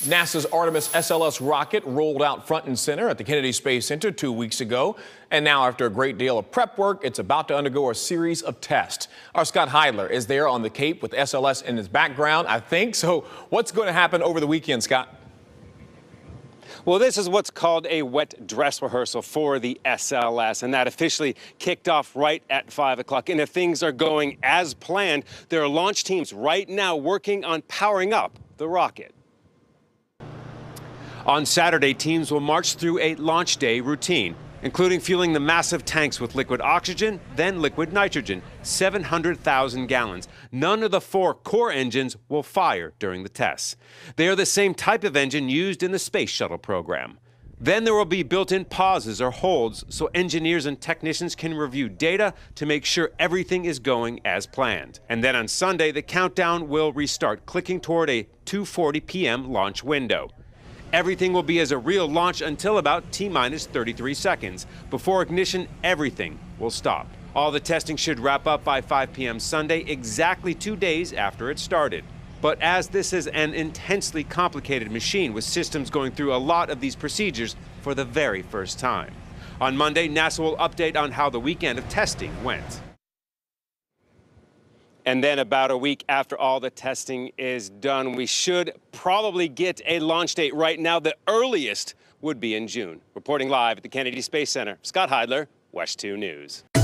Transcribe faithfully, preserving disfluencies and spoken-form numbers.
NASA's Artemis S L S rocket rolled out front and center at the Kennedy Space Center two weeks ago. And now, after a great deal of prep work, it's about to undergo a series of tests. Our Scott Heidler is there on the Cape with S L S in his background, I think. So what's going to happen over the weekend, Scott? Well, this is what's called a wet dress rehearsal for the S L S, and that officially kicked off right at five o'clock. And if things are going as planned, there are launch teams right now working on powering up the rocket. On Saturday, teams will march through a launch day routine, including fueling the massive tanks with liquid oxygen, then liquid nitrogen, seven hundred thousand gallons. None of the four core engines will fire during the tests. They are the same type of engine used in the Space Shuttle program. Then there will be built-in pauses or holds so engineers and technicians can review data to make sure everything is going as planned. And then on Sunday, the countdown will restart, clicking toward a two forty p m launch window. Everything will be as a real launch until about T minus thirty-three seconds. Before ignition, everything will stop. All the testing should wrap up by five p m Sunday, exactly two days after it started. But as this is an intensely complicated machine with systems going through a lot of these procedures for the very first time. On Monday, NASA will update on how the weekend of testing went. And then about a week after all the testing is done, we should probably get a launch date. Right now, the earliest would be in June. Reporting live at the Kennedy Space Center, Scott Heidler, WESH two News.